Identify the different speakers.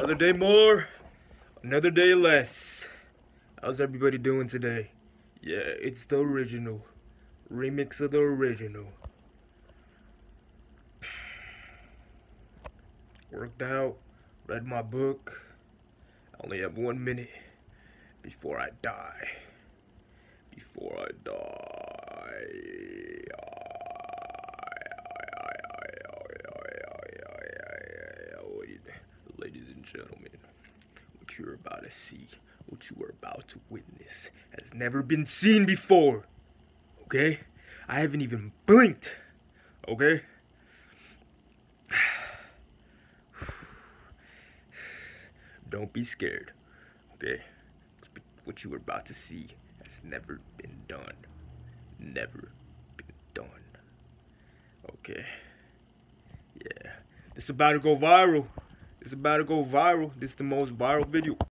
Speaker 1: Another day more, another day less. How's everybody doing today? Yeah, it's the original. Remix of the original. Worked out, read my book. I only have 1 minute before I die. Before I die. Ladies and gentlemen, what you're about to see, what you are about to witness, has never been seen before. Okay? I haven't even blinked. Okay? Don't be scared. Okay? What you are about to see has never been done. Never been done. Okay? Yeah. This is about to go viral. This is about to go viral. This is the most viral video.